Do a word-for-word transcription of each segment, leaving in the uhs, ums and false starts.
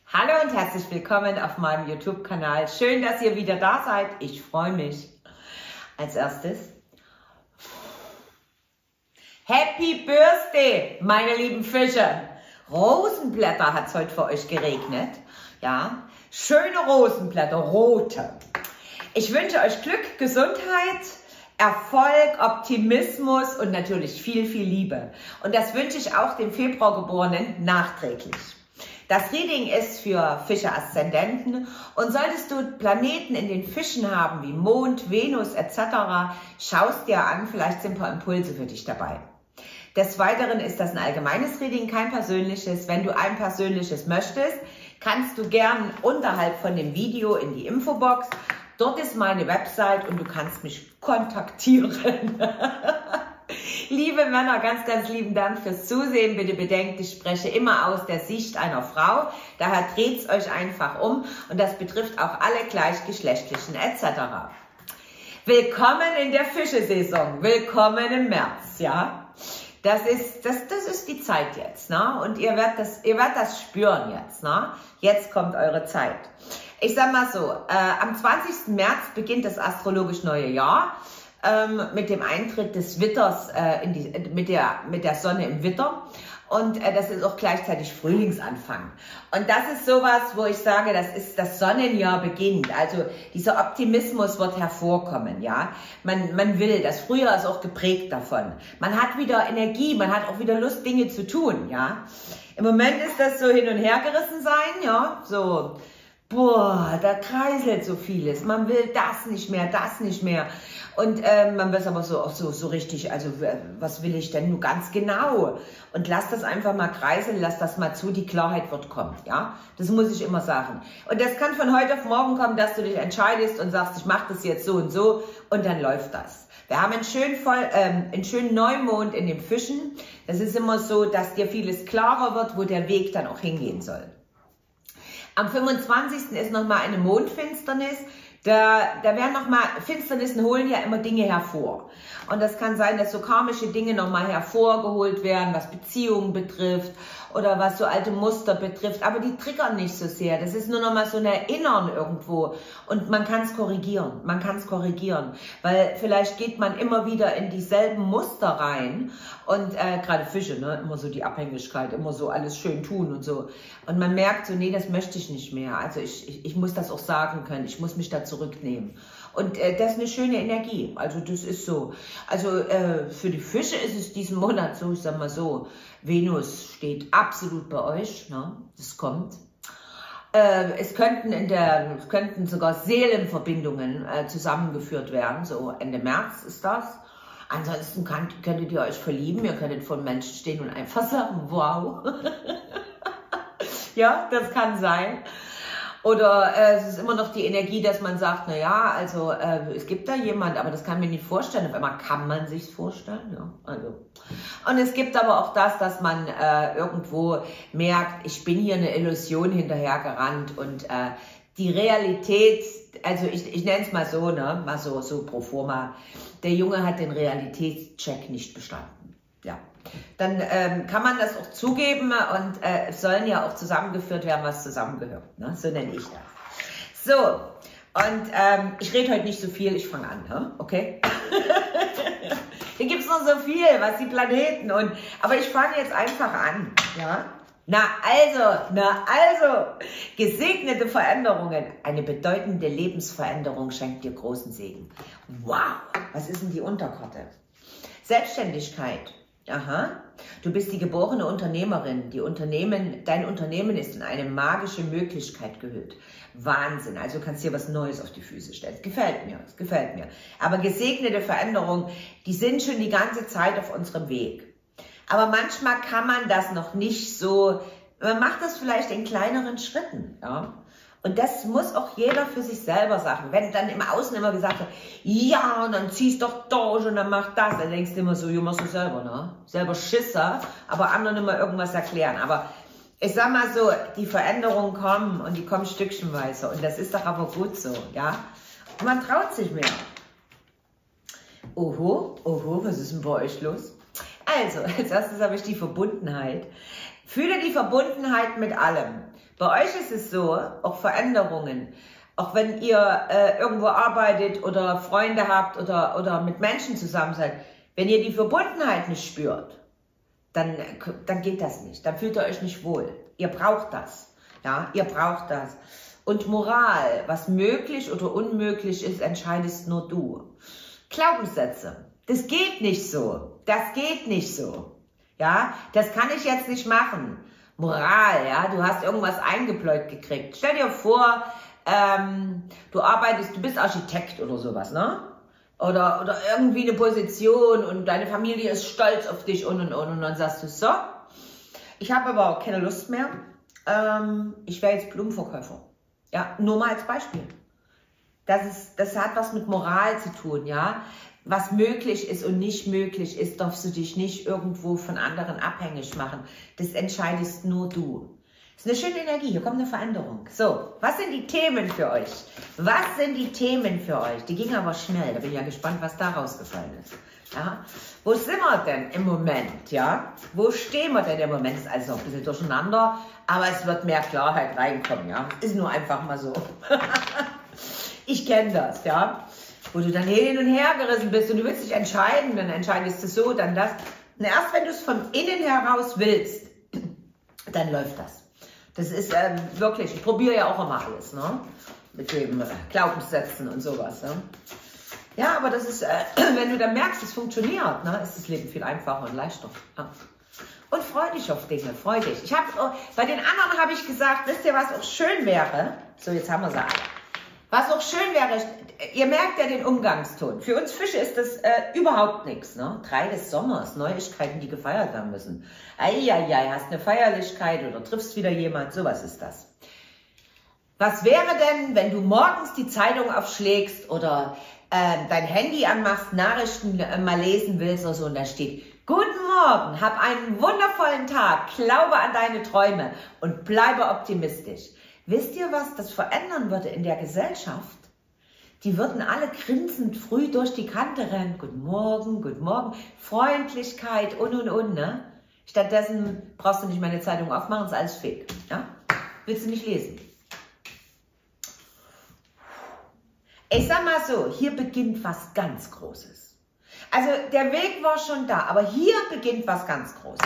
Hallo und herzlich willkommen auf meinem YouTube-Kanal. Schön, dass ihr wieder da seid. Ich freue mich. Als erstes, Happy Birthday, meine lieben Fische. Rosenblätter hat es heute für euch geregnet. Ja, schöne Rosenblätter, rote. Ich wünsche euch Glück, Gesundheit, Erfolg, Optimismus und natürlich viel, viel Liebe. Und das wünsche ich auch dem Februargeborenen nachträglich. Das Reading ist für Fische-Aszendenten und solltest du Planeten in den Fischen haben, wie Mond, Venus et cetera, schaust dir an, vielleicht sind ein paar Impulse für dich dabei. Des Weiteren ist das ein allgemeines Reading, kein persönliches. Wenn du ein persönliches möchtest, kannst du gern unterhalb von dem Video in die Infobox. Dort ist meine Website und du kannst mich kontaktieren. Liebe Männer, ganz, ganz lieben Dank fürs Zusehen. Bitte bedenkt, ich spreche immer aus der Sicht einer Frau. Daher dreht es euch einfach um und das betrifft auch alle gleichgeschlechtlichen et cetera. Willkommen in der Fischesaison. Willkommen im März, ja. Das ist, das, das ist die Zeit jetzt, ne? Und ihr werdet das, ihr werdet das spüren jetzt, ne? Jetzt kommt eure Zeit. Ich sag mal so, äh, am zwanzigsten März beginnt das astrologisch neue Jahr. Ähm, mit dem Eintritt des Witters, äh, in die, mit, der, mit der Sonne im Witter. Und äh, das ist auch gleichzeitig Frühlingsanfang. Und das ist sowas, wo ich sage, das ist das Sonnenjahr beginnt. Also dieser Optimismus wird hervorkommen, ja. Man, man will, das Frühjahr ist auch geprägt davon. Man hat wieder Energie, man hat auch wieder Lust, Dinge zu tun, ja. Im Moment ist das so hin und her gerissen sein, ja, so. Boah, da kreiselt so vieles. Man will das nicht mehr, das nicht mehr. Und ähm, man weiß aber so, auch so, so richtig, also was will ich denn nur ganz genau? Und lass das einfach mal kreiseln, lass das mal zu, die Klarheit wird kommen, ja? Das muss ich immer sagen. Und das kann von heute auf morgen kommen, dass du dich entscheidest und sagst, ich mache das jetzt so und so und dann läuft das. Wir haben einen schönen, voll, ähm, einen schönen Neumond in den Fischen. Das ist immer so, dass dir vieles klarer wird, wo der Weg dann auch hingehen soll. Am fünfundzwanzigsten ist nochmal eine Mondfinsternis. Da, da werden nochmal, Finsternissen holen ja immer Dinge hervor. Und das kann sein, dass so karmische Dinge nochmal hervorgeholt werden, was Beziehungen betrifft oder was so alte Muster betrifft. Aber die triggern nicht so sehr. Das ist nur nochmal so ein Erinnern irgendwo. Und man kann es korrigieren. Man kann es korrigieren. Weil vielleicht geht man immer wieder in dieselben Muster rein. Und äh, gerade Fische, ne, immer so die Abhängigkeit, immer so alles schön tun und so. Und man merkt so, nee, das möchte ich nicht mehr. Also ich, ich, ich muss das auch sagen können. Ich muss mich da zurücknehmen. Und äh, das ist eine schöne Energie. Also das ist so. Also äh, für die Fische ist es diesen Monat so, ich sag mal so, Venus steht absolut bei euch. Ne? Das kommt. Äh, es könnten in der, es könnten sogar Seelenverbindungen äh, zusammengeführt werden. So Ende März ist das. Ansonsten könnt, könntet ihr euch verlieben. Ihr könntet vor Menschen stehen und einfach sagen, wow. Ja, das kann sein. Oder äh, es ist immer noch die Energie, dass man sagt, na ja, also äh, es gibt da jemand, aber das kann mir nicht vorstellen. Auf einmal kann man sich's vorstellen, ja. Also. Und es gibt aber auch das, dass man äh, irgendwo merkt, ich bin hier eine Illusion hinterhergerannt und äh, die Realität, also ich, ich nenne es mal so, ne, mal so, so pro forma, der Junge hat den Realitätscheck nicht bestanden, ja. Dann ähm, kann man das auch zugeben und äh, es sollen ja auch zusammengeführt werden, was zusammengehört. Ne? So nenne ich das. So, und ähm, ich rede heute nicht so viel, ich fange an, ne? Okay? Hier gibt es noch so viel, was die Planeten und, aber ich fange jetzt einfach an, ja? Na also, na also, gesegnete Veränderungen, eine bedeutende Lebensveränderung schenkt dir großen Segen. Wow, was ist denn die Unterkarte? Selbstständigkeit. Aha, du bist die geborene Unternehmerin. Die Unternehmen, dein Unternehmen ist in eine magische Möglichkeit gehüllt. Wahnsinn, also du kannst dir was Neues auf die Füße stellen. Es gefällt mir, es gefällt mir. Aber gesegnete Veränderungen, die sind schon die ganze Zeit auf unserem Weg. Aber manchmal kann man das noch nicht so, man macht das vielleicht in kleineren Schritten, ja. Und das muss auch jeder für sich selber sagen. Wenn dann im Außen immer gesagt wird, ja, und dann ziehst doch durch und dann mach das, dann denkst du immer so, du machst du selber, ne? Selber Schisser, aber anderen immer irgendwas erklären. Aber ich sag mal so, die Veränderungen kommen und die kommen stückchenweise und das ist doch aber gut so, ja? Und man traut sich mehr. Oho, oho, was ist denn bei euch los? Also, als erstes habe ich die Verbundenheit. Fühle die Verbundenheit mit allem. Bei euch ist es so, auch Veränderungen, auch wenn ihr äh, irgendwo arbeitet oder Freunde habt oder, oder mit Menschen zusammen seid, wenn ihr die Verbundenheit nicht spürt, dann, dann geht das nicht, dann fühlt ihr euch nicht wohl. Ihr braucht das, ja, ihr braucht das. Und Moral, was möglich oder unmöglich ist, entscheidest nur du. Glaubenssätze, das geht nicht so, das geht nicht so, ja, das kann ich jetzt nicht machen. Moral, ja, du hast irgendwas eingebläut gekriegt. Stell dir vor, ähm, du arbeitest, du bist Architekt oder sowas, ne? Oder, oder irgendwie eine Position und deine Familie ist stolz auf dich und und und und dann sagst du so, ich habe aber auch keine Lust mehr, ähm, ich wäre jetzt Blumenverkäufer. Ja, nur mal als Beispiel. Das, ist, das hat was mit Moral zu tun, ja. Was möglich ist und nicht möglich ist, darfst du dich nicht irgendwo von anderen abhängig machen. Das entscheidest nur du. Das ist eine schöne Energie, hier kommt eine Veränderung. So, was sind die Themen für euch? Was sind die Themen für euch? Die gingen aber schnell, da bin ich ja gespannt, was da rausgefallen ist. Ja? Wo sind wir denn im Moment? Ja? Wo stehen wir denn im Moment? Das ist also ein bisschen durcheinander, aber es wird mehr Klarheit reinkommen. Ja? Ist nur einfach mal so. Ich kenne das, ja. Wo du dann hin und her gerissen bist und du willst dich entscheiden, dann entscheidest du so, dann das. Und erst wenn du es von innen heraus willst, dann läuft das. Das ist ähm, wirklich, ich probiere ja auch immer alles, ne? Mit dem äh, Glaubenssätzen und sowas. Ne? Ja, aber das ist, äh, wenn du dann merkst, es funktioniert, ne, ist das Leben viel einfacher und leichter. Ja. Und freu dich auf Dinge, freu dich. Ich hab, oh, bei den anderen habe ich gesagt, wisst ihr, was auch schön wäre? So, jetzt haben wir sie alle. Was auch schön wäre, ihr merkt ja den Umgangston. Für uns Fische ist das äh, überhaupt nichts. Ne? Drei des Sommers, Neuigkeiten, die gefeiert werden müssen. Eieiei, hast eine Feierlichkeit oder triffst wieder jemand, sowas ist das. Was wäre denn, wenn du morgens die Zeitung aufschlägst oder äh, dein Handy anmachst, Nachrichten äh, mal lesen willst oder so und da steht: Guten Morgen, hab einen wundervollen Tag, glaube an deine Träume und bleibe optimistisch. Wisst ihr, was das verändern würde in der Gesellschaft? Die würden alle grinsend früh durch die Kante rennen. Guten Morgen, guten Morgen, Freundlichkeit und und und. Ne? Stattdessen brauchst du nicht meine Zeitung aufmachen, ist alles fake. Ja? Willst du nicht lesen? Ich sag mal so, hier beginnt was ganz Großes. Also der Weg war schon da, aber hier beginnt was ganz Großes.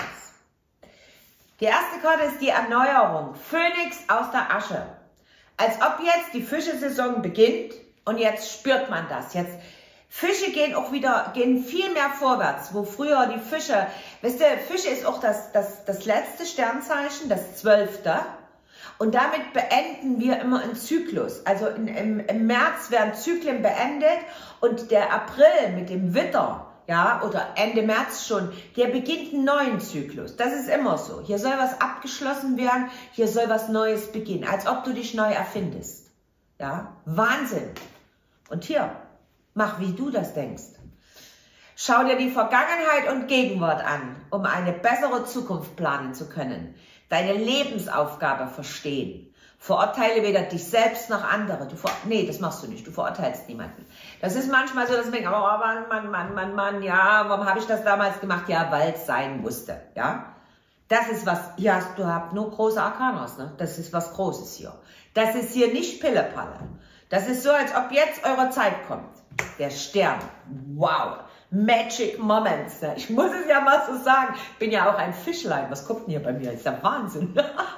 Die erste Karte ist die Erneuerung. Phönix aus der Asche. Als ob jetzt die Fischesaison beginnt und jetzt spürt man das. Jetzt Fische gehen auch wieder, gehen viel mehr vorwärts, wo früher die Fische, wisst ihr, Fische ist auch das, das, das letzte Sternzeichen, das zwölfte. Und damit beenden wir immer einen Zyklus. Also in, im, im März werden Zyklen beendet und der April mit dem Widder, ja, oder Ende März schon, der beginnt einen neuen Zyklus. Das ist immer so. Hier soll was abgeschlossen werden, hier soll was Neues beginnen, als ob du dich neu erfindest. Ja, Wahnsinn. Und hier, mach wie du das denkst. Schau dir die Vergangenheit und Gegenwart an, um eine bessere Zukunft planen zu können. Deine Lebensaufgabe verstehen. Verurteile weder dich selbst noch andere. Du ver nee, das machst du nicht. Du verurteilst niemanden. Das ist manchmal so, dass man denkt, oh Mann, Mann, Mann, Mann, Mann, ja, warum habe ich das damals gemacht? Ja, weil es sein musste, ja. Das ist was, hier hast du habt nur große Arkanas, ne? Das ist was Großes hier. Das ist hier nicht Pillepalle. Das ist so, als ob jetzt eure Zeit kommt. Der Stern. Wow. Magic Moments. Ne? Ich muss es ja mal so sagen. Ich bin ja auch ein Fischlein. Was kommt denn hier bei mir? Das ist ja Wahnsinn.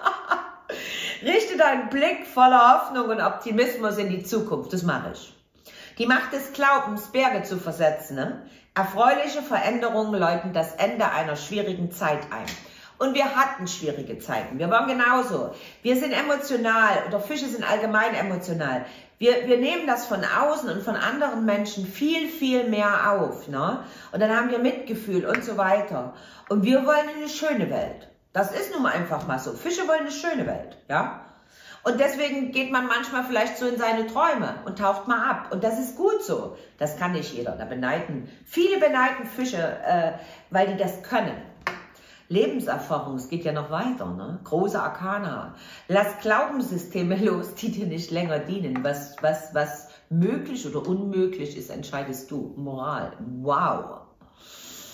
Richte deinen Blick voller Hoffnung und Optimismus in die Zukunft. Das mache ich. Die Macht des Glaubens, Berge zu versetzen. Ne? Erfreuliche Veränderungen läuten das Ende einer schwierigen Zeit ein. Und wir hatten schwierige Zeiten. Wir waren genauso. Wir sind emotional, oder Fische sind allgemein emotional. Wir, wir nehmen das von außen und von anderen Menschen viel, viel mehr auf. Ne? Und dann haben wir Mitgefühl und so weiter. Und wir wollen eine schöne Welt. Das ist nun mal einfach mal so. Fische wollen eine schöne Welt. Ja? Und deswegen geht man manchmal vielleicht so in seine Träume und taucht mal ab. Und das ist gut so. Das kann nicht jeder. Da beneiden, viele beneiden Fische, äh, weil die das können. Lebenserfahrung, es geht ja noch weiter, ne? Große Arkana. Lass Glaubenssysteme los, die dir nicht länger dienen. Was, was, was möglich oder unmöglich ist, entscheidest du. Moral. Wow.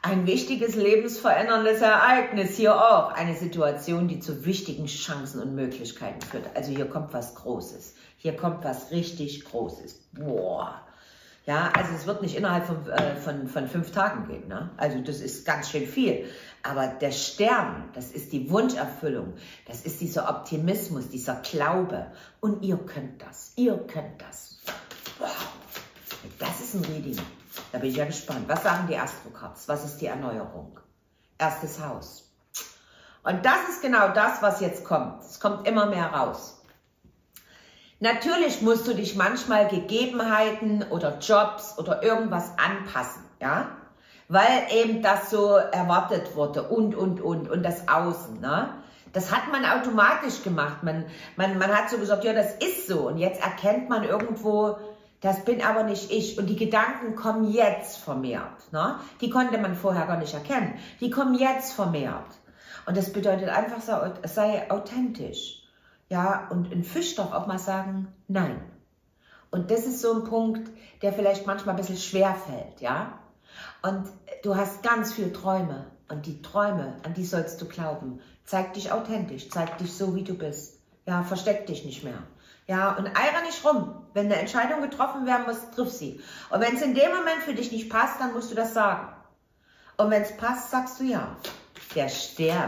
Ein wichtiges, lebensveränderndes Ereignis, hier auch. Eine Situation, die zu wichtigen Chancen und Möglichkeiten führt. Also hier kommt was Großes. Hier kommt was richtig Großes. Boah. Ja, also es wird nicht innerhalb von, äh, von, von fünf Tagen gehen. Ne? Also das ist ganz schön viel. Aber der Stern, das ist die Wunscherfüllung. Das ist dieser Optimismus, dieser Glaube. Und ihr könnt das. Ihr könnt das. Wow. Das ist ein Reading. Da bin ich ja gespannt. Was sagen die Astro-Cards? Was ist die Erneuerung? Erstes Haus. Und das ist genau das, was jetzt kommt. Es kommt immer mehr raus. Natürlich musst du dich manchmal Gegebenheiten oder Jobs oder irgendwas anpassen, ja? Weil eben das so erwartet wurde und, und, und, und das Außen, ne? Das hat man automatisch gemacht. Man, man, man hat so gesagt, ja, das ist so. Und jetzt erkennt man irgendwo, das bin aber nicht ich. Und die Gedanken kommen jetzt vermehrt. Ne? Die konnte man vorher gar nicht erkennen. Die kommen jetzt vermehrt. Und das bedeutet einfach, sei authentisch. Ja, und ein Fisch darf auch mal sagen, nein. Und das ist so ein Punkt, der vielleicht manchmal ein bisschen schwer fällt. Ja? Und du hast ganz viele Träume. Und die Träume, an die sollst du glauben. Zeig dich authentisch. Zeig dich so, wie du bist. Ja, versteck dich nicht mehr. Ja, und eier nicht rum. Wenn eine Entscheidung getroffen werden muss, triff sie. Und wenn es in dem Moment für dich nicht passt, dann musst du das sagen. Und wenn es passt, sagst du ja. Der Stern.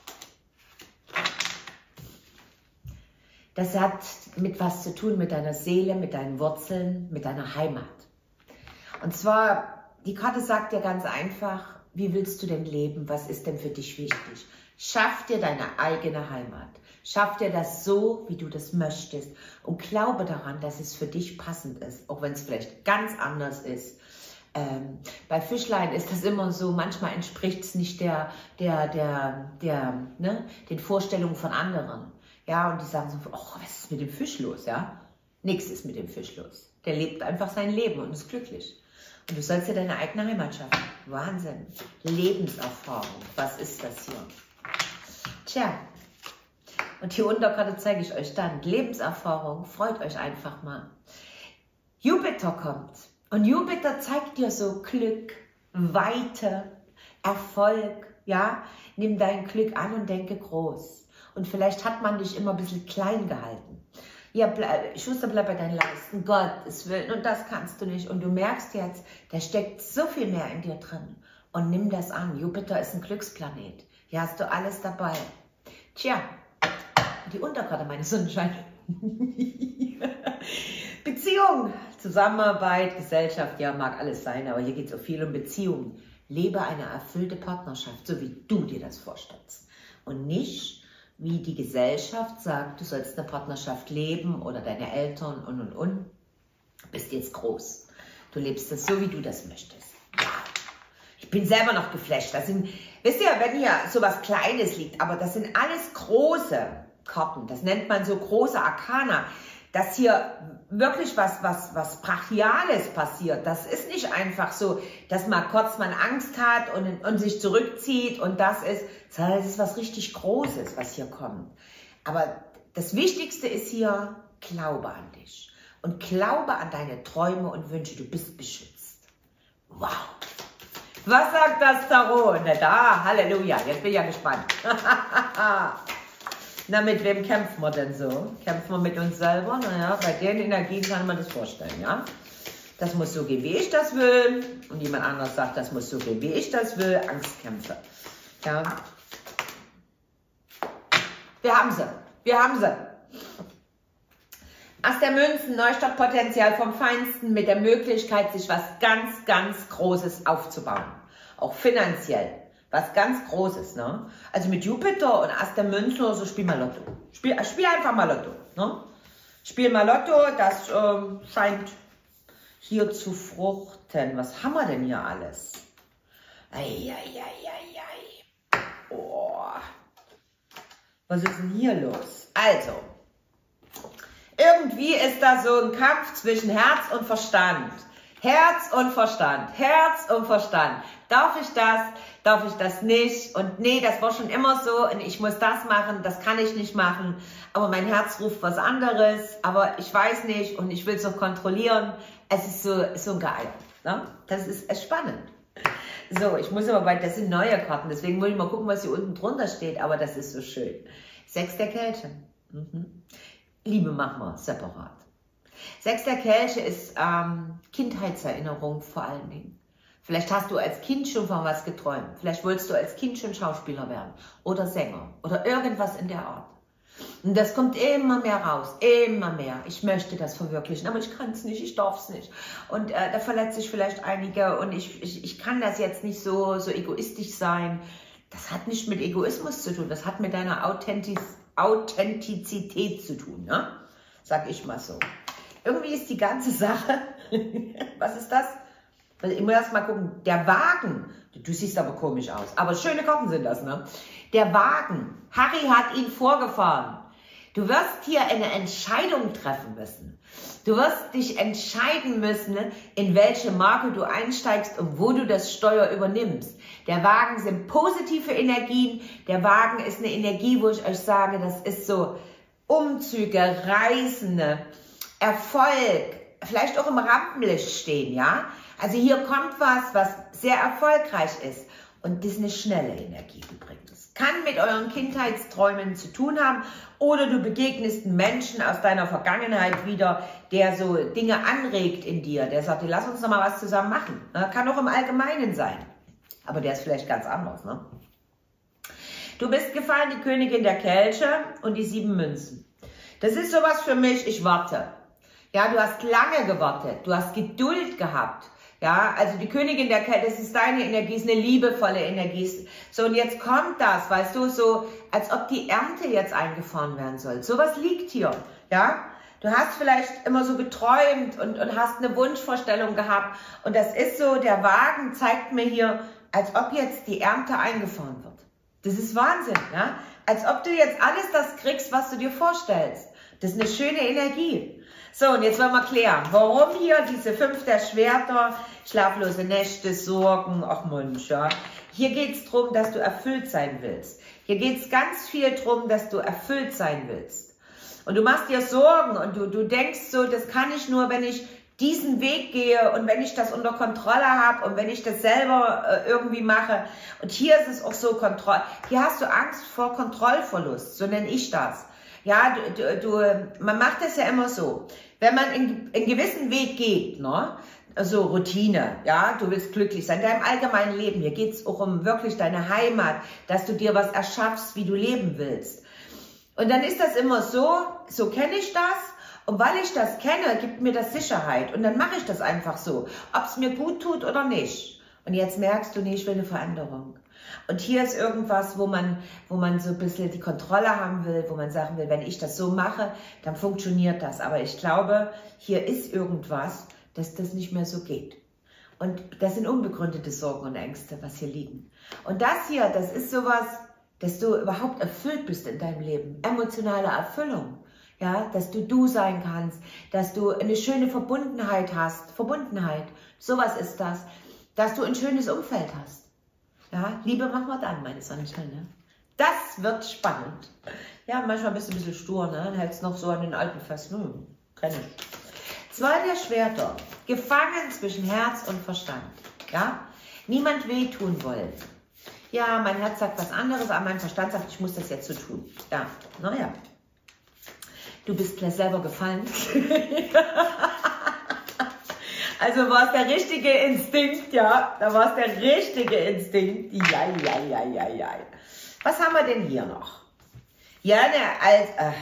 Das hat mit was zu tun, mit deiner Seele, mit deinen Wurzeln, mit deiner Heimat. Und zwar, die Karte sagt dir ganz einfach, wie willst du denn leben? Was ist denn für dich wichtig? Schaff dir deine eigene Heimat. Schaff dir das so, wie du das möchtest. Und glaube daran, dass es für dich passend ist. Auch wenn es vielleicht ganz anders ist. Ähm, bei Fischlein ist das immer so, manchmal entspricht es nicht der, der, der, der, ne, den Vorstellungen von anderen. Ja, und die sagen so, oh, was ist mit dem Fisch los? Ja? Nichts ist mit dem Fisch los. Der lebt einfach sein Leben und ist glücklich. Und du sollst dir deine eigene Heimat schaffen. Wahnsinn. Lebenserfahrung. Was ist das hier? Tja. Und die Unterkarte zeige ich euch dann. Lebenserfahrung. Freut euch einfach mal. Jupiter kommt. Und Jupiter zeigt dir so Glück, Weite, Erfolg. Ja? Nimm dein Glück an und denke groß. Und vielleicht hat man dich immer ein bisschen klein gehalten. Ja, bleib, Schuster, bleib bei deinen Leisten, Gottes Willen, und das kannst du nicht. Und du merkst jetzt, da steckt so viel mehr in dir drin. Und nimm das an. Jupiter ist ein Glücksplanet. Hier hast du alles dabei. Tja, die Unterkarte, meine Sonnenschein. Beziehung, Zusammenarbeit, Gesellschaft, ja, mag alles sein, aber hier geht es auch viel um Beziehungen. Lebe eine erfüllte Partnerschaft, so wie du dir das vorstellst. Und nicht wie die Gesellschaft sagt, du sollst eine Partnerschaft leben oder deine Eltern und und und. Du bist jetzt groß. Du lebst das so, wie du das möchtest. Ja. Ich bin selber noch geflasht. Das sind, wisst ihr, wenn hier so was Kleines liegt, aber das sind alles große Karten. Das nennt man so große Arkana. Dass hier wirklich was, was, was Brachiales passiert. Das ist nicht einfach so, dass man kurz mal Angst hat und, und sich zurückzieht und das ist, sondern es ist was richtig Großes, was hier kommt. Aber das Wichtigste ist hier, glaube an dich. Und glaube an deine Träume und Wünsche. Du bist beschützt. Wow. Was sagt das Tarot? Na da, Halleluja. Jetzt bin ich ja gespannt. Na, mit wem kämpfen wir denn so? Kämpfen wir mit uns selber? Naja, bei den Energien kann man das vorstellen, ja? Das muss so gehen, wie ich das will. Und jemand anderes sagt, das muss so gehen, wie ich das will. Angstkämpfe. Ja. Wir haben sie. Wir haben sie. Ass der Münzen, Neustartpotenzial vom Feinsten mit der Möglichkeit, sich was ganz, ganz Großes aufzubauen. Auch finanziell. Was ganz Großes, ne? Also mit Jupiter und Ass der Münzen oder so, spiel mal Lotto. Spiel, spiel einfach mal Lotto, ne? Spiel mal Lotto, das ähm, scheint hier zu fruchten. Was haben wir denn hier alles? Eieieiei. Oh. Was ist denn hier los? Also, irgendwie ist da so ein Kampf zwischen Herz und Verstand. Herz und Verstand, Herz und Verstand. Darf ich das? Darf ich das nicht? Und nee, das war schon immer so und ich muss das machen, das kann ich nicht machen. Aber mein Herz ruft was anderes, aber ich weiß nicht und ich will es noch kontrollieren. Es ist so, so ein Geil. Ne? Das ist spannend. So, ich muss aber bei, das sind neue Karten, deswegen muss ich mal gucken, was hier unten drunter steht, aber das ist so schön. Sechs der Kelche. Mhm. Liebe machen wir separat. Sechs der Kelche ist ähm, Kindheitserinnerung vor allen Dingen. Vielleicht hast du als Kind schon von was geträumt. Vielleicht wolltest du als Kind schon Schauspieler werden oder Sänger oder irgendwas in der Art. Und das kommt immer mehr raus, immer mehr. Ich möchte das verwirklichen, aber ich kann es nicht, ich darf es nicht. Und äh, da verletze ich vielleicht einige und ich, ich, ich kann das jetzt nicht so, so egoistisch sein. Das hat nicht mit Egoismus zu tun, das hat mit deiner Authentiz Authentizität zu tun, ne? Sag ich mal so. Irgendwie ist die ganze Sache, was ist das? Also ich muss erst mal gucken, der Wagen, du siehst aber komisch aus, aber schöne Karten sind das, ne? Der Wagen, Harry hat ihn vorgefahren. Du wirst hier eine Entscheidung treffen müssen. Du wirst dich entscheiden müssen, in welche Marke du einsteigst und wo du das Steuer übernimmst. Der Wagen sind positive Energien. Der Wagen ist eine Energie, wo ich euch sage, das ist so Umzüge, Reisende, Erfolg, vielleicht auch im Rampenlicht stehen, ja? Also hier kommt was, was sehr erfolgreich ist. Und das ist eine schnelle Energie übrigens. Kann mit euren Kindheitsträumen zu tun haben oder du begegnest einen Menschen aus deiner Vergangenheit wieder, der so Dinge anregt in dir. Der sagt, lass uns noch mal was zusammen machen. Kann auch im Allgemeinen sein. Aber der ist vielleicht ganz anders, ne? Du bist gefallen, die Königin der Kelche und die sieben Münzen. Das ist sowas für mich, ich warte. Ja, du hast lange gewartet, du hast Geduld gehabt. Ja, also die Königin der Kelche, das ist deine Energie, ist eine liebevolle Energie. So, und jetzt kommt das, weißt du, so, als ob die Ernte jetzt eingefahren werden soll. Sowas liegt hier, ja. Du hast vielleicht immer so geträumt und, und hast eine Wunschvorstellung gehabt. Und das ist so, der Wagen zeigt mir hier, als ob jetzt die Ernte eingefahren wird. Das ist Wahnsinn, ja. Als ob du jetzt alles das kriegst, was du dir vorstellst. Das ist eine schöne Energie. So, und jetzt wollen wir klären, warum hier diese fünf der Schwerter, schlaflose Nächte, Sorgen, ach Mensch, ja. Hier geht es darum, dass du erfüllt sein willst. Hier geht es ganz viel darum, dass du erfüllt sein willst. Und du machst dir Sorgen und du, du denkst so, das kann ich nur, wenn ich diesen Weg gehe und wenn ich das unter Kontrolle habe und wenn ich das selber äh, irgendwie mache. Und hier ist es auch so, Kontroll. Hier hast du Angst vor Kontrollverlust, so nenne ich das. Ja, du, du, du, man macht das ja immer so, wenn man in, in gewissen Weg geht, ne? Also Routine, ja, du willst glücklich sein, deinem allgemeinen Leben, hier geht es auch um wirklich deine Heimat, dass du dir was erschaffst, wie du leben willst. Und dann ist das immer so, so kenne ich das und weil ich das kenne, gibt mir das Sicherheit und dann mache ich das einfach so, ob es mir gut tut oder nicht. Und jetzt merkst du, nee, ich will eine Veränderung. Und hier ist irgendwas, wo man, wo man so ein bisschen die Kontrolle haben will, wo man sagen will, wenn ich das so mache, dann funktioniert das. Aber ich glaube, hier ist irgendwas, dass das nicht mehr so geht. Und das sind unbegründete Sorgen und Ängste, was hier liegen. Und das hier, das ist sowas, dass du überhaupt erfüllt bist in deinem Leben. Emotionale Erfüllung. Ja, dass du du sein kannst, dass du eine schöne Verbundenheit hast. Verbundenheit, sowas ist das. Dass du ein schönes Umfeld hast. Ja, Liebe machen wir dann, meine Sonnenschein. Ne? Das wird spannend. Ja, manchmal bist du ein bisschen stur, ne? Dann hältst noch so an den Alten fest. Hm, kenn ich. Zwei der Schwerter. Gefangen zwischen Herz und Verstand. Ja? Niemand wehtun wollen. Ja, mein Herz sagt was anderes, aber mein Verstand sagt, ich muss das jetzt so tun. Ja, naja. Du bist gleich selber gefallen. Also war es der richtige Instinkt, ja, da war es der richtige Instinkt. Ja, ja, ja, ja, ja. Was haben wir denn hier noch? Ja, ne, als, äh,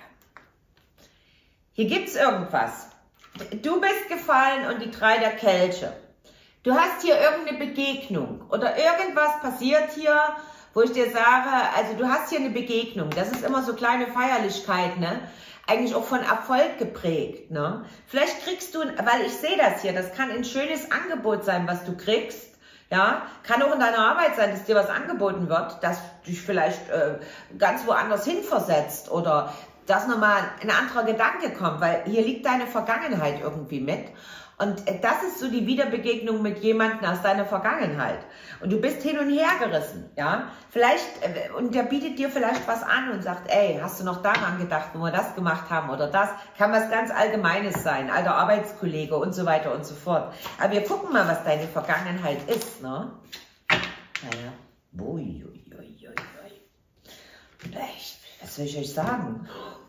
hier gibt es irgendwas. Du bist gefallen und die drei der Kelche. Du hast hier irgendeine Begegnung oder irgendwas passiert hier, wo ich dir sage, also du hast hier eine Begegnung. Das ist immer so kleine Feierlichkeit, ne? Eigentlich auch von Erfolg geprägt, ne? Vielleicht kriegst du, weil ich sehe das hier, das kann ein schönes Angebot sein, was du kriegst, ja? Kann auch in deiner Arbeit sein, dass dir was angeboten wird, das dich vielleicht äh, ganz woanders hin versetzt oder dass nochmal ein anderer Gedanke kommt, weil hier liegt deine Vergangenheit irgendwie mit. Und das ist so die Wiederbegegnung mit jemandem aus deiner Vergangenheit. Und du bist hin und her gerissen, ja. Vielleicht, und der bietet dir vielleicht was an und sagt, ey, hast du noch daran gedacht, wo wir das gemacht haben oder das? Kann was ganz Allgemeines sein, alter Arbeitskollege und so weiter und so fort. Aber wir gucken mal, was deine Vergangenheit ist, ne? Naja, ui, ui, ui, ui. Echt, was soll ich euch sagen?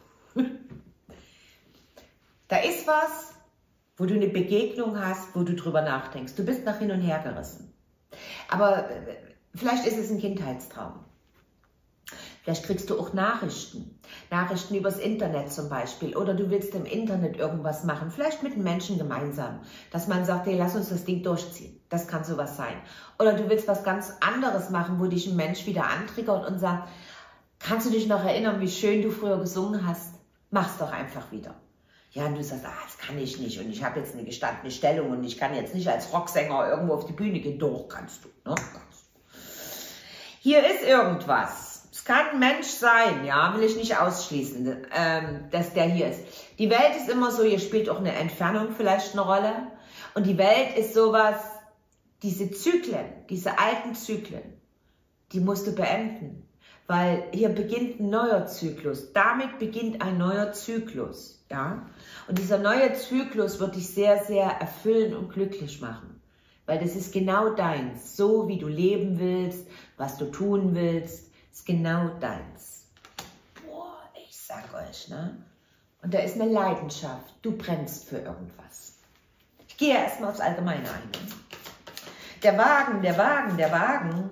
Da ist was, wo du eine Begegnung hast, wo du drüber nachdenkst. Du bist nach hin und her gerissen. Aber vielleicht ist es ein Kindheitstraum. Vielleicht kriegst du auch Nachrichten. Nachrichten übers Internet zum Beispiel. Oder du willst im Internet irgendwas machen. Vielleicht mit einem Menschen gemeinsam. Dass man sagt, hey, lass uns das Ding durchziehen. Das kann sowas sein. Oder du willst was ganz anderes machen, wo dich ein Mensch wieder antriggert und sagt, kannst du dich noch erinnern, wie schön du früher gesungen hast? Mach's doch einfach wieder. Ja, und du sagst, ah, das kann ich nicht und ich habe jetzt eine gestandene Stellung und ich kann jetzt nicht als Rocksänger irgendwo auf die Bühne gehen. Doch, kannst du, ne? Kannst du. Hier ist irgendwas. Es kann ein Mensch sein, ja, will ich nicht ausschließen, ähm, dass der hier ist. Die Welt ist immer so, hier spielt auch eine Entfernung vielleicht eine Rolle. Und die Welt ist sowas, diese Zyklen, diese alten Zyklen, die musst du beenden. Weil hier beginnt ein neuer Zyklus. Damit beginnt ein neuer Zyklus. Ja? Und dieser neue Zyklus wird dich sehr, sehr erfüllen und glücklich machen. Weil das ist genau deins. So wie du leben willst, was du tun willst, ist genau deins. Boah, ich sag euch, ne? Und da ist eine Leidenschaft. Du brennst für irgendwas. Ich gehe erstmal aufs Allgemeine ein. Ne? Der Wagen, der Wagen, der Wagen.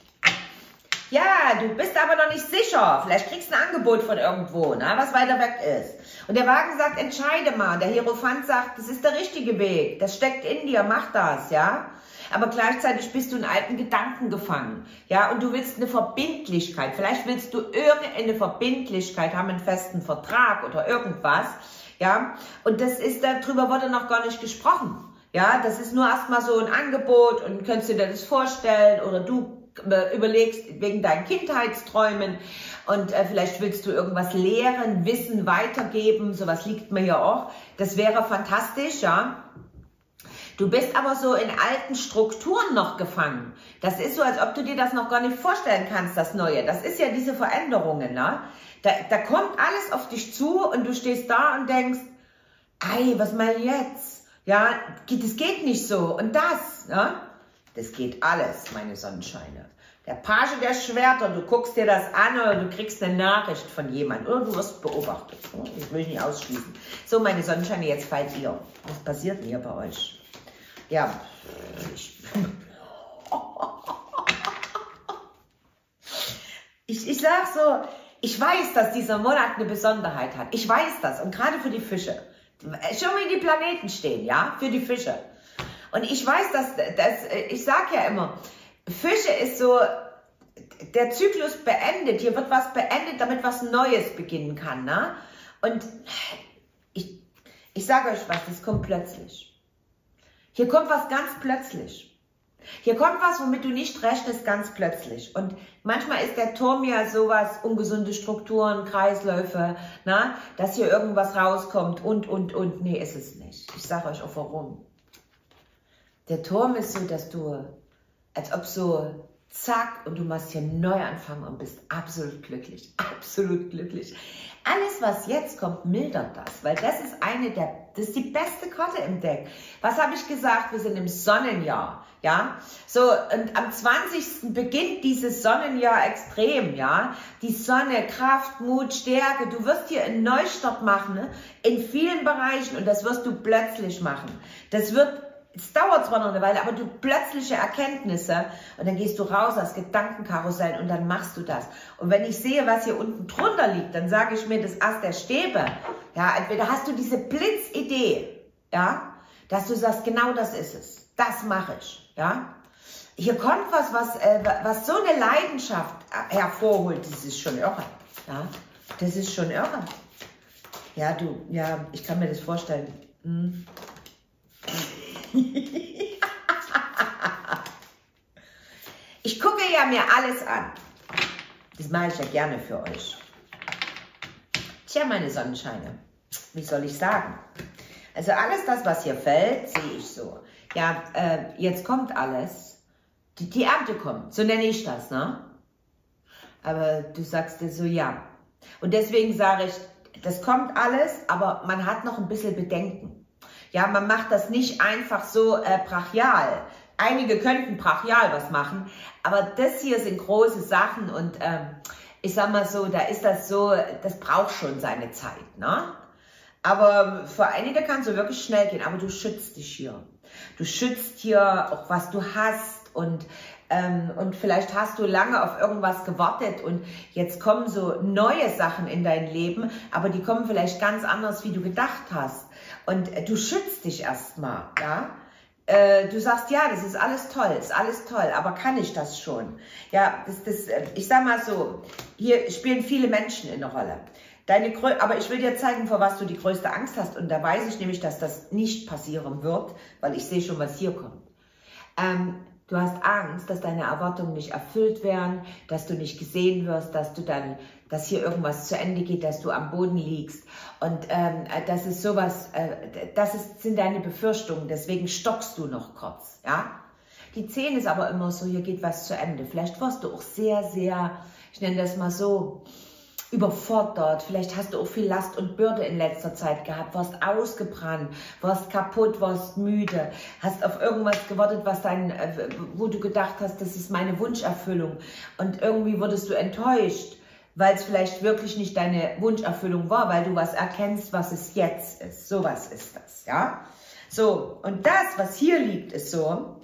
Ja, du bist aber noch nicht sicher. Vielleicht kriegst du ein Angebot von irgendwo, ne, was weiter weg ist. Und der Wagen sagt, entscheide mal. Der Hierophant sagt, das ist der richtige Weg. Das steckt in dir, mach das, ja. Aber gleichzeitig bist du in alten Gedanken gefangen, ja. Und du willst eine Verbindlichkeit. Vielleicht willst du irgendeine Verbindlichkeit haben, einen festen Vertrag oder irgendwas, ja. Und das ist, darüber wurde noch gar nicht gesprochen. Ja, das ist nur erstmal so ein Angebot und könntest du dir das vorstellen oder du überlegst wegen deinen Kindheitsträumen und äh, vielleicht willst du irgendwas lehren, Wissen weitergeben, sowas liegt mir ja auch. Das wäre fantastisch, ja. Du bist aber so in alten Strukturen noch gefangen. Das ist so, als ob du dir das noch gar nicht vorstellen kannst, das Neue. Das ist ja diese Veränderungen, ne? Da, da kommt alles auf dich zu und du stehst da und denkst, ei, was mal jetzt? Ja, das geht nicht so und das, ne? Das geht alles, meine Sonnenscheine. Der Page der Schwerter, du guckst dir das an oder du kriegst eine Nachricht von jemandem oder du wirst beobachtet. Das will ich nicht ausschließen. So, meine Sonnenscheine, jetzt fallt ihr. Was passiert denn hier bei euch? Ja, ich, ich, ich sag so, ich weiß, dass dieser Monat eine Besonderheit hat. Ich weiß das und gerade für die Fische. Schon wie die Planeten stehen, ja, für die Fische. Und ich weiß, dass, dass ich sage ja immer, Fische ist so, der Zyklus beendet, hier wird was beendet, damit was Neues beginnen kann. Ne? Und ich, ich sage euch was, das kommt plötzlich. Hier kommt was ganz plötzlich. Hier kommt was, womit du nicht rechnest, ganz plötzlich. Und manchmal ist der Turm ja sowas, ungesunde Strukturen, Kreisläufe, na, dass hier irgendwas rauskommt und, und, und. Nee, ist es nicht. Ich sage euch auch warum. Der Turm ist so, dass du, als ob so, zack, und du machst hier einen Neuanfang und bist absolut glücklich, absolut glücklich. Alles, was jetzt kommt, mildert das, weil das ist eine der, das ist die beste Karte im Deck. Was habe ich gesagt? Wir sind im Sonnenjahr, ja. So, und am zwanzigsten beginnt dieses Sonnenjahr extrem, ja. Die Sonne, Kraft, Mut, Stärke. Du wirst hier einen Neustart machen, ne? In vielen Bereichen und das wirst du plötzlich machen. Das wird Es dauert zwar noch eine Weile, aber du plötzliche Erkenntnisse und dann gehst du raus aus Gedankenkarussell und dann machst du das. Und wenn ich sehe, was hier unten drunter liegt, dann sage ich mir, das Ast der Stäbe, ja, entweder hast du diese Blitzidee, ja, dass du sagst, genau das ist es, das mache ich, ja. Hier kommt was, was, äh, was so eine Leidenschaft hervorholt, das ist schon irre, ja, das ist schon irre. Ja, du, ja, ich kann mir das vorstellen. Hm. Ich gucke ja mir alles an. Das mache ich ja gerne für euch. Tja, meine Sonnenscheine, wie soll ich sagen? Also alles das, was hier fällt, sehe ich so. Ja, äh, jetzt kommt alles. Die, die Ernte kommt, so nenne ich das, ne? Aber du sagst dir so, ja. Und deswegen sage ich, das kommt alles, aber man hat noch ein bisschen Bedenken. Ja, man macht das nicht einfach so äh, brachial. Einige könnten brachial was machen, aber das hier sind große Sachen und ähm, ich sag mal so, da ist das so, das braucht schon seine Zeit, ne? Aber für einige kann es so wirklich schnell gehen, aber du schützt dich hier. Du schützt hier auch, was du hast und, ähm, und vielleicht hast du lange auf irgendwas gewartet und jetzt kommen so neue Sachen in dein Leben, aber die kommen vielleicht ganz anders, wie du gedacht hast. Und äh, du schützt dich erstmal, ja. Du sagst, ja, das ist alles toll, ist alles toll, aber kann ich das schon? Ja, das, das, ich sag mal so, hier spielen viele Menschen in der Rolle. Deine, aber ich will dir zeigen, vor was du die größte Angst hast. Und da weiß ich nämlich, dass das nicht passieren wird, weil ich sehe schon, was hier kommt. Ähm, du hast Angst, dass deine Erwartungen nicht erfüllt werden, dass du nicht gesehen wirst, dass du dann, dass hier irgendwas zu Ende geht, dass du am Boden liegst. Und ähm, das ist sowas, äh, das ist, sind deine Befürchtungen, deswegen stockst du noch kurz, ja. Die zehn ist aber immer so, hier geht was zu Ende. Vielleicht wirst du auch sehr, sehr, ich nenne das mal so, überfordert. Vielleicht hast du auch viel Last und Bürde in letzter Zeit gehabt, warst ausgebrannt, warst kaputt, warst müde, hast auf irgendwas gewartet, was dein, wo du gedacht hast, das ist meine Wunscherfüllung. Und irgendwie wurdest du enttäuscht, weil es vielleicht wirklich nicht deine Wunscherfüllung war, weil du was erkennst, was es jetzt ist. So was ist das, ja? So, und das, was hier liegt, ist so,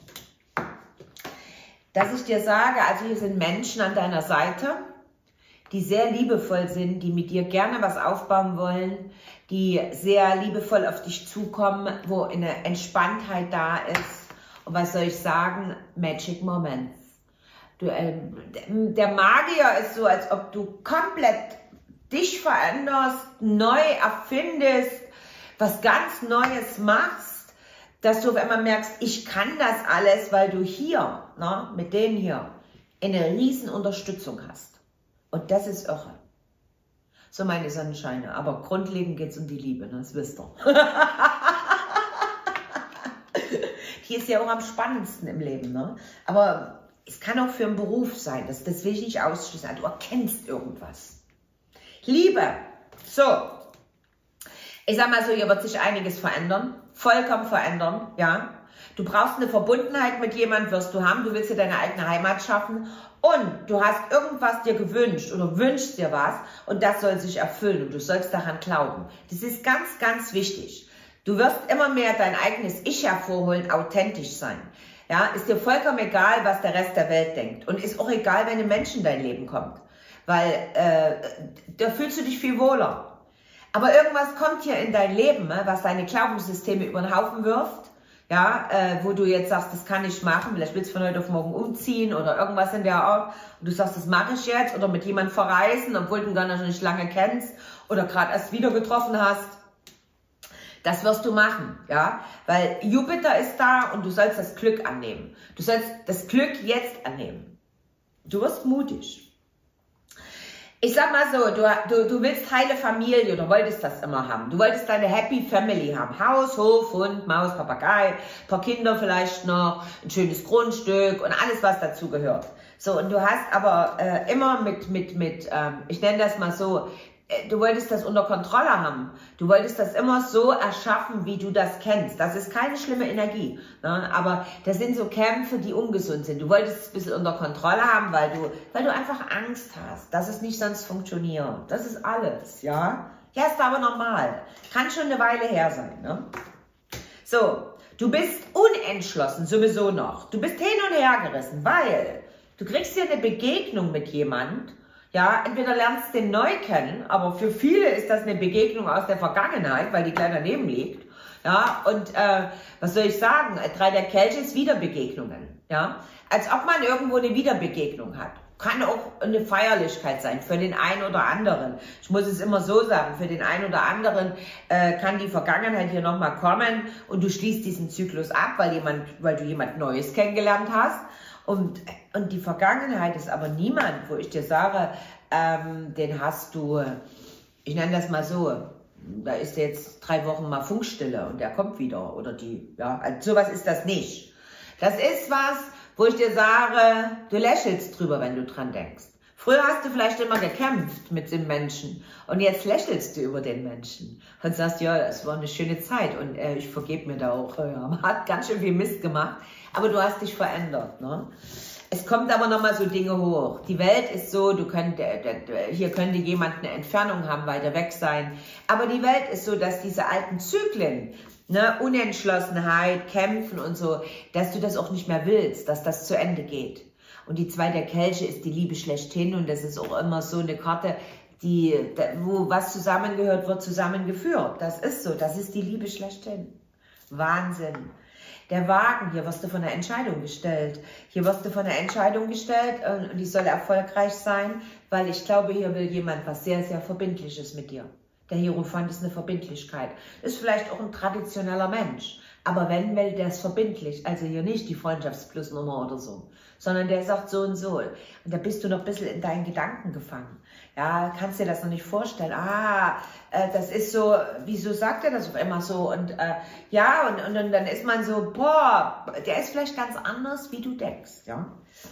dass ich dir sage, also hier sind Menschen an deiner Seite, die sehr liebevoll sind, die mit dir gerne was aufbauen wollen, die sehr liebevoll auf dich zukommen, wo eine Entspanntheit da ist. Und was soll ich sagen? Magic Moments. Du, äh, der Magier ist so, als ob du komplett dich veränderst, neu erfindest, was ganz Neues machst, dass du auf einmal merkst, ich kann das alles, weil du hier, ne, mit denen hier, eine riesen Unterstützung hast. Und das ist irre. So meine Sonnenscheine. Aber grundlegend geht es um die Liebe, ne? Das wisst ihr. Die ist ja auch am spannendsten im Leben, ne? Aber es kann auch für einen Beruf sein. Das, das will ich nicht ausschließen. Du erkennst irgendwas. Liebe. So. Ich sag mal so, hier wird sich einiges verändern. Vollkommen verändern, ja. Du brauchst eine Verbundenheit mit jemandem, wirst du haben. Du willst dir deine eigene Heimat schaffen. Und du hast irgendwas dir gewünscht oder wünschst dir was und das soll sich erfüllen und du sollst daran glauben. Das ist ganz, ganz wichtig. Du wirst immer mehr dein eigenes Ich hervorholen, authentisch sein. Ja, ist dir vollkommen egal, was der Rest der Welt denkt. Und ist auch egal, wenn ein Mensch in dein Leben kommt. Weil äh, da fühlst du dich viel wohler. Aber irgendwas kommt hier in dein Leben, was deine Glaubenssysteme über den Haufen wirft. Ja, äh, wo du jetzt sagst, das kann ich machen, vielleicht willst du von heute auf morgen umziehen oder irgendwas in der Art und du sagst, das mache ich jetzt oder mit jemandem verreisen, obwohl du ihn gar nicht lange kennst oder gerade erst wieder getroffen hast. Das wirst du machen, ja, weil Jupiter ist da und du sollst das Glück annehmen. Du sollst das Glück jetzt annehmen. Du wirst mutig. Ich sag mal so, du, du, du willst heile Familie oder wolltest das immer haben. Du wolltest deine Happy Family haben. Haus, Hof, Hund, Maus, Papagei, ein paar Kinder vielleicht noch, ein schönes Grundstück und alles, was dazu gehört. So, und du hast aber äh, immer mit, mit, mit ähm, ich nenne das mal so, äh, du wolltest das unter Kontrolle haben. Du wolltest das immer so erschaffen, wie du das kennst. Das ist keine schlimme Energie, ne? Aber das sind so Kämpfe, die ungesund sind. Du wolltest es ein bisschen unter Kontrolle haben, weil du, weil du einfach Angst hast, dass es nicht sonst funktioniert. Das ist alles, ja. Ja, ist aber normal. Kann schon eine Weile her sein, ne? So, du bist unentschlossen sowieso noch. Du bist hin und her gerissen, weil du kriegst hier eine Begegnung mit jemand. Ja, entweder lernst du den neu kennen, aber für viele ist das eine Begegnung aus der Vergangenheit, weil die gleich daneben liegt. Ja, und äh, was soll ich sagen? Drei der Kelche ist Wiederbegegnungen. Ja, als ob man irgendwo eine Wiederbegegnung hat. Kann auch eine Feierlichkeit sein für den einen oder anderen. Ich muss es immer so sagen, für den einen oder anderen äh, kann die Vergangenheit hier nochmal kommen und du schließt diesen Zyklus ab, weil, jemand, weil du jemand Neues kennengelernt hast. Und, und die Vergangenheit ist aber niemand, wo ich dir sage, ähm, den hast du, ich nenne das mal so, da ist jetzt drei Wochen mal Funkstille und der kommt wieder oder die, ja, also sowas ist das nicht. Das ist was, wo ich dir sage, du lächelst drüber, wenn du dran denkst. Früher hast du vielleicht immer gekämpft mit dem Menschen und jetzt lächelst du über den Menschen und sagst, ja, es war eine schöne Zeit und äh, ich vergebe mir da auch, ja, man hat ganz schön viel Mist gemacht, aber du hast dich verändert, ne? Es kommt aber nochmal so Dinge hoch. Die Welt ist so, du könnt, hier könnte jemand eine Entfernung haben, weiter weg sein. Aber die Welt ist so, dass diese alten Zyklen, ne, Unentschlossenheit, Kämpfen und so, dass du das auch nicht mehr willst, dass das zu Ende geht. Und die zwei der Kelche ist die Liebe schlechthin und das ist auch immer so eine Karte, die, wo was zusammengehört, wird zusammengeführt. Das ist so, das ist die Liebe schlechthin. Wahnsinn. Der Wagen, hier wirst du von einer Entscheidung gestellt. Hier wirst du von einer Entscheidung gestellt und die soll erfolgreich sein, weil ich glaube, hier will jemand was sehr, sehr Verbindliches mit dir. Der Hierophant ist eine Verbindlichkeit. Ist vielleicht auch ein traditioneller Mensch. Aber wenn, will der ist verbindlich. Also hier nicht die Freundschaftsplus-Nummer oder so. Sondern der sagt so und so. Und da bist du noch ein bisschen in deinen Gedanken gefangen. Ja, kannst dir das noch nicht vorstellen. Ah, äh, das ist so, wieso sagt er das auf einmal so? Und äh, ja, und, und, und dann ist man so, boah, der ist vielleicht ganz anders, wie du denkst. Ja.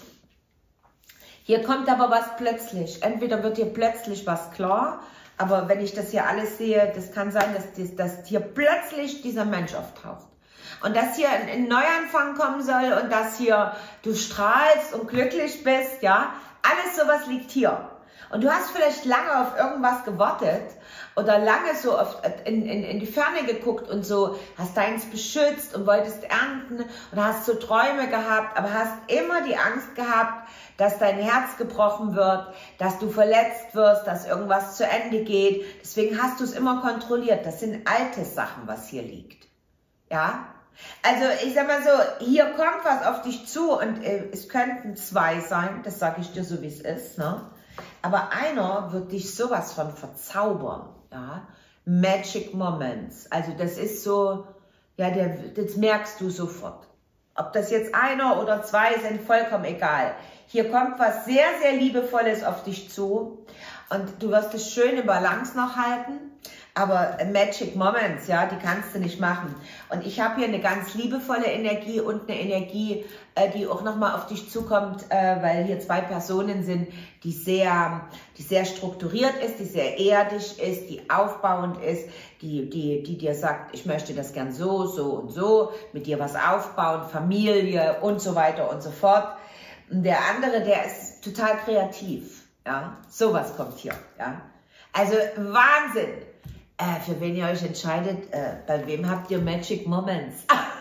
Hier kommt aber was plötzlich. Entweder wird dir plötzlich was klar, aber wenn ich das hier alles sehe, das kann sein, dass, dass hier plötzlich dieser Mensch auftaucht. Und dass hier ein, ein Neuanfang kommen soll und dass hier du strahlst und glücklich bist, ja. Alles sowas liegt hier. Und du hast vielleicht lange auf irgendwas gewartet oder lange so auf, in, in, in die Ferne geguckt und so, hast deins beschützt und wolltest ernten und hast so Träume gehabt, aber hast immer die Angst gehabt, dass dein Herz gebrochen wird, dass du verletzt wirst, dass irgendwas zu Ende geht. Deswegen hast du es immer kontrolliert. Das sind alte Sachen, was hier liegt. Ja? Also ich sag mal so, hier kommt was auf dich zu und äh, es könnten zwei sein, das sage ich dir so, wie es ist, ne? Aber einer wird dich sowas von verzaubern, ja? Magic Moments, also das ist so, ja, der, das merkst du sofort. Ob das jetzt einer oder zwei sind, vollkommen egal. Hier kommt was sehr, sehr Liebevolles auf dich zu und du wirst es schön in Balance noch halten. Aber Magic Moments, ja, die kannst du nicht machen. Und ich habe hier eine ganz liebevolle Energie und eine Energie, äh, die auch nochmal auf dich zukommt, äh, weil hier zwei Personen sind, die sehr, die sehr strukturiert ist, die sehr erdig ist, die aufbauend ist, die, die, die dir sagt, ich möchte das gern so, so und so, mit dir was aufbauen, Familie und so weiter und so fort. Und der andere, der ist total kreativ, ja, sowas kommt hier, ja. Also Wahnsinn. Äh, für wen ihr euch entscheidet, äh, bei wem habt ihr Magic Moments?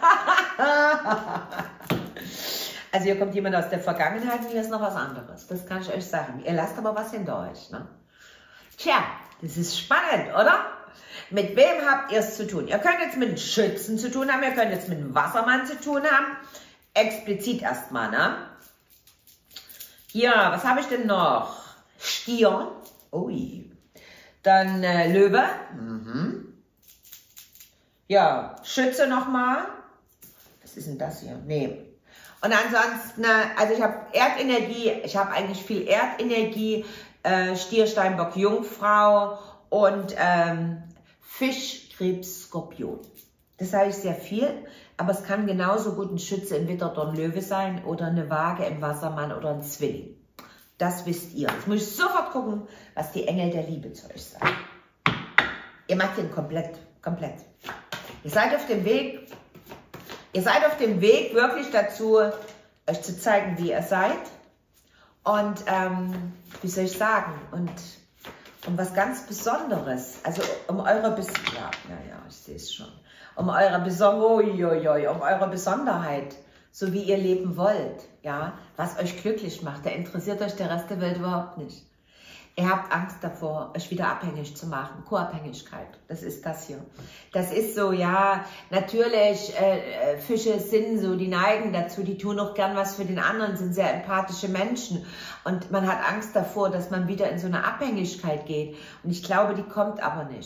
Also hier kommt jemand aus der Vergangenheit und hier ist noch was anderes. Das kann ich euch sagen. Ihr lasst aber was hinter euch. Ne? Tja, das ist spannend, oder? Mit wem habt ihr es zu tun? Ihr könnt jetzt mit einem Schützen zu tun haben, ihr könnt jetzt mit einem Wassermann zu tun haben. Explizit erstmal, ne? Hier, was habe ich denn noch? Stier. Ui. Dann äh, Löwe. Mhm. Ja, Schütze nochmal. Was ist denn das hier? Nee. Und ansonsten, also ich habe Erdenergie, ich habe eigentlich viel Erdenergie, äh, Stier, Steinbock, Jungfrau und ähm, Fisch, Krebs, Skorpion. Das habe ich sehr viel, aber es kann genauso gut ein Schütze im Witterdorn Löwe sein oder eine Waage im Wassermann oder ein Zwilling. Das wisst ihr. Jetzt muss ich sofort gucken, was die Engel der Liebe zu euch sagen. Ihr macht den komplett, komplett. Ihr seid auf dem Weg, ihr seid auf dem Weg wirklich dazu, euch zu zeigen, wie ihr seid. Und, ähm, wie soll ich sagen, und um was ganz Besonderes, also um eure, Bes ja, ja, ja, ich sehe es schon, um eure, Beson um eure Besonderheit, so wie ihr leben wollt, ja, was euch glücklich macht, da interessiert euch der Rest der Welt überhaupt nicht. Ihr habt Angst davor, euch wieder abhängig zu machen, Co-Abhängigkeit, das ist das hier. Das ist so, ja, natürlich, äh, Fische sind so, die neigen dazu, die tun auch gern was für den anderen, sind sehr empathische Menschen und man hat Angst davor, dass man wieder in so eine Abhängigkeit geht und ich glaube, die kommt aber nicht.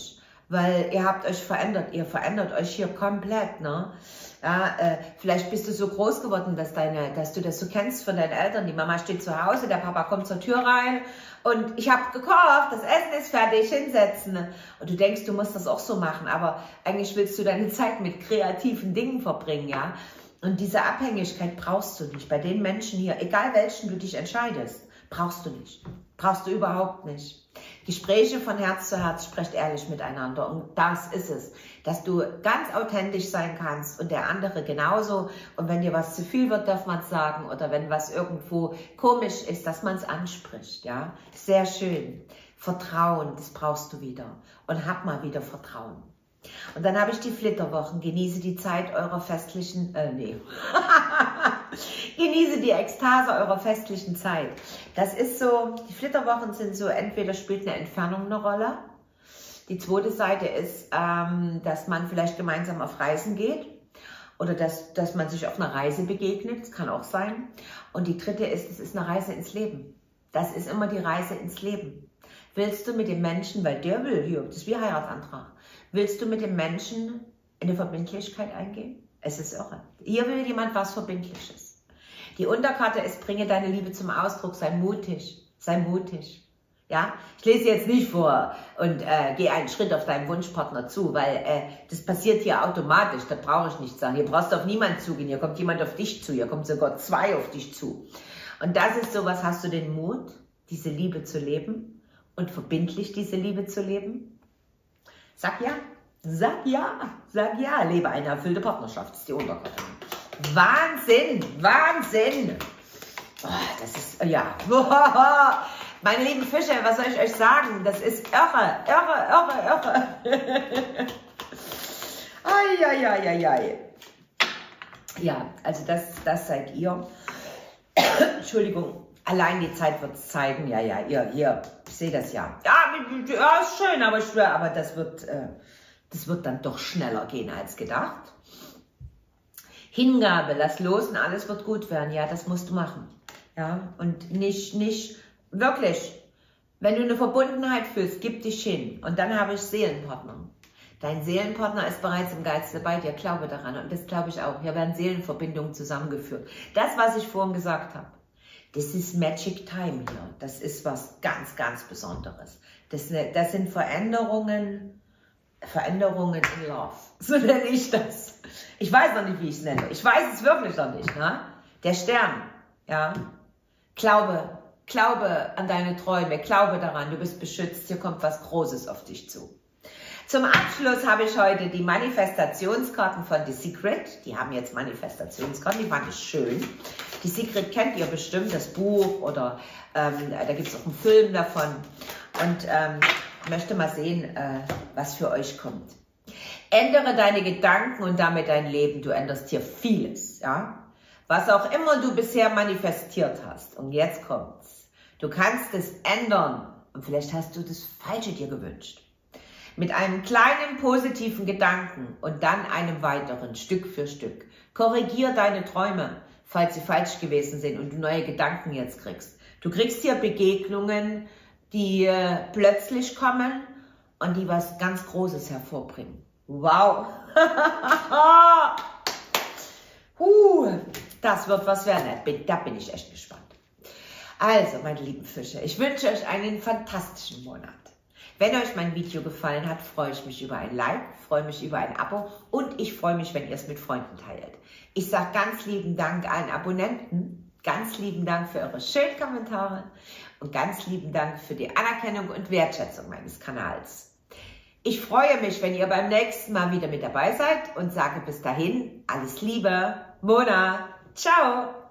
weil ihr habt euch verändert, ihr verändert euch hier komplett, ne? Ja, äh, vielleicht bist du so groß geworden, dass, deine, dass du das so kennst von deinen Eltern. Die Mama steht zu Hause, der Papa kommt zur Tür rein und ich habe gekocht, das Essen ist fertig, hinsetzen. Und du denkst, du musst das auch so machen, aber eigentlich willst du deine Zeit mit kreativen Dingen verbringen, ja? Und diese Abhängigkeit brauchst du nicht. Bei den Menschen hier, egal welchen du dich entscheidest, brauchst du nicht. Brauchst du überhaupt nicht. Gespräche von Herz zu Herz, sprecht ehrlich miteinander. Und das ist es, dass du ganz authentisch sein kannst und der andere genauso. Und wenn dir was zu viel wird, darf man es sagen. Oder wenn was irgendwo komisch ist, dass man es anspricht. Ja, sehr schön. Vertrauen, das brauchst du wieder. Und hab mal wieder Vertrauen. Und dann habe ich die Flitterwochen. Genieße die Zeit eurer festlichen, äh, nee. Genieße die Ekstase eurer festlichen Zeit. Das ist so, die Flitterwochen sind so, entweder spielt eine Entfernung eine Rolle. Die zweite Seite ist, ähm, dass man vielleicht gemeinsam auf Reisen geht. Oder dass, dass man sich auf einer Reise begegnet. Das kann auch sein. Und die dritte ist, es ist eine Reise ins Leben. Das ist immer die Reise ins Leben. Willst du mit dem Menschen, weil der will, hier, das ist wie Heiratsantrag. Willst du mit dem Menschen in eine Verbindlichkeit eingehen? Es ist irre. Hier will jemand was Verbindliches. Die Unterkarte ist, bringe deine Liebe zum Ausdruck, sei mutig, sei mutig. Ja, ich lese jetzt nicht vor und äh, gehe einen Schritt auf deinen Wunschpartner zu, weil äh, das passiert hier automatisch, das brauche ich nicht sagen. Hier brauchst du auf niemanden zugehen, hier kommt jemand auf dich zu, hier kommt sogar zwei auf dich zu. Und das ist sowas, hast du den Mut, diese Liebe zu leben und verbindlich diese Liebe zu leben? Sag ja, sag ja, sag ja, lebe eine erfüllte Partnerschaft, das ist die Unterkarte. Wahnsinn, Wahnsinn. Oh, das ist, ja, meine lieben Fische, was soll ich euch sagen? Das ist irre, irre, irre, irre. Eieieiei. Ja, also das, das seid ihr. Entschuldigung. Allein die Zeit wird es zeigen, ja, ja, ihr, ihr, ich sehe das ja. Ja, ja, ist schön, aber ich schwöre, aber das wird, äh, das wird dann doch schneller gehen als gedacht. Hingabe, lass los und alles wird gut werden, ja, das musst du machen. Ja, und nicht, nicht, wirklich, wenn du eine Verbundenheit fühlst, gib dich hin. Und dann habe ich Seelenpartner. Dein Seelenpartner ist bereits im Geiste bei dir, glaube daran. Und das glaube ich auch. Hier werden Seelenverbindungen zusammengeführt. Das, was ich vorhin gesagt habe. Das ist Magic Time hier. Das ist was ganz, ganz Besonderes. Das, das sind Veränderungen, Veränderungen in Love. So nenne ich das. Ich weiß noch nicht, wie ich es nenne. Ich weiß es wirklich noch nicht. Ne? Der Stern. Ja. Glaube, glaube an deine Träume. Glaube daran. Du bist beschützt. Hier kommt was Großes auf dich zu. Zum Abschluss habe ich heute die Manifestationskarten von The Secret. Die haben jetzt Manifestationskarten, die fand ich schön. The Secret kennt ihr bestimmt, das Buch, oder ähm, da gibt es auch einen Film davon. Und ähm, ich möchte mal sehen, äh, was für euch kommt. Ändere deine Gedanken und damit dein Leben. Du änderst hier vieles. Ja? Was auch immer du bisher manifestiert hast. Und jetzt kommt's. Du kannst es ändern. Und vielleicht hast du das Falsche dir gewünscht. Mit einem kleinen positiven Gedanken und dann einem weiteren, Stück für Stück. Korrigier deine Träume, falls sie falsch gewesen sind und du neue Gedanken jetzt kriegst. Du kriegst hier Begegnungen, die äh, plötzlich kommen und die was ganz Großes hervorbringen. Wow! huh, das wird was werden. Da bin ich echt gespannt. Also, meine lieben Fische, ich wünsche euch einen fantastischen Monat. Wenn euch mein Video gefallen hat, freue ich mich über ein Like, freue mich über ein Abo und ich freue mich, wenn ihr es mit Freunden teilt. Ich sage ganz lieben Dank allen Abonnenten, ganz lieben Dank für eure schönen Kommentare und ganz lieben Dank für die Anerkennung und Wertschätzung meines Kanals. Ich freue mich, wenn ihr beim nächsten Mal wieder mit dabei seid und sage bis dahin alles Liebe, Mona, ciao!